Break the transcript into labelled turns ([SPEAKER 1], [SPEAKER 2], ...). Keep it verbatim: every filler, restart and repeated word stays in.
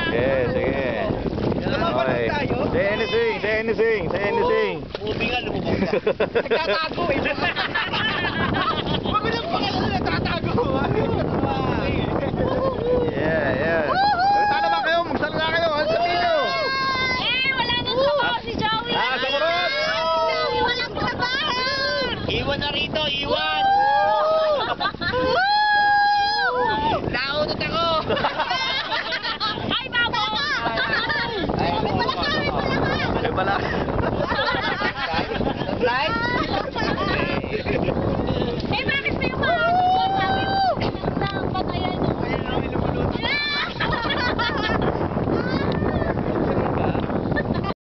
[SPEAKER 1] Sige, sige. Okay. Say anything, say anything, say anything.
[SPEAKER 2] Ubi nga, lumubog ka. Nagtatago eh. Huwag mo nang pangalan na nagtatago.
[SPEAKER 1] Yeah, yeah. Salita naman kayo, magsalita kayo. Ano sabihin nyo?
[SPEAKER 3] Eh, wala nang sabaw si Joey.
[SPEAKER 1] Ah, samarot!
[SPEAKER 3] Walang sabaw.
[SPEAKER 2] Iwan na rito, iwan. Naunot ako.
[SPEAKER 3] Ay, babo!
[SPEAKER 2] Ay,
[SPEAKER 3] May palaka, may palaka!
[SPEAKER 1] May pala.